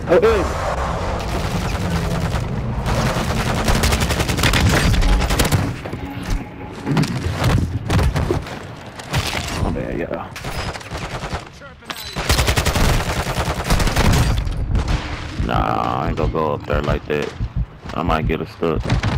Oh man, yeah. Nah, I ain't gonna go up there like that. I might get a stuck.